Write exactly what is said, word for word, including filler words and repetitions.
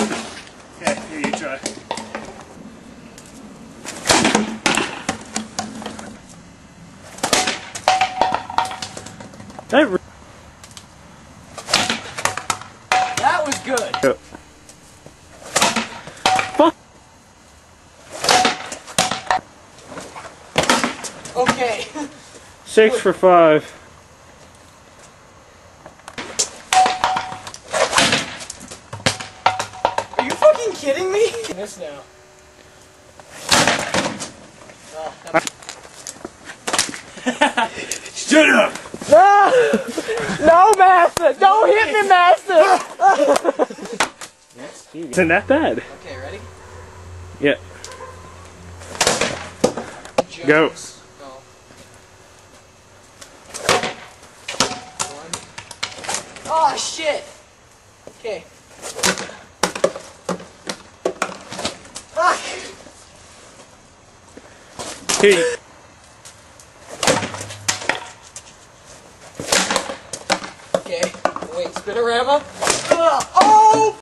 Okay, here you try. That, re that was good. Yep. Fuck. Okay. Six for five. Are you fucking kidding me? This now. Oh, Shut up! no! No, Master! Don't hit me, Master! Isn't that bad? Okay, ready? Yeah. Jokes. Go. Go. One. Oh, shit! Okay. Fuck! Here. Okay. Wait, spin a rammer. Uh, oh!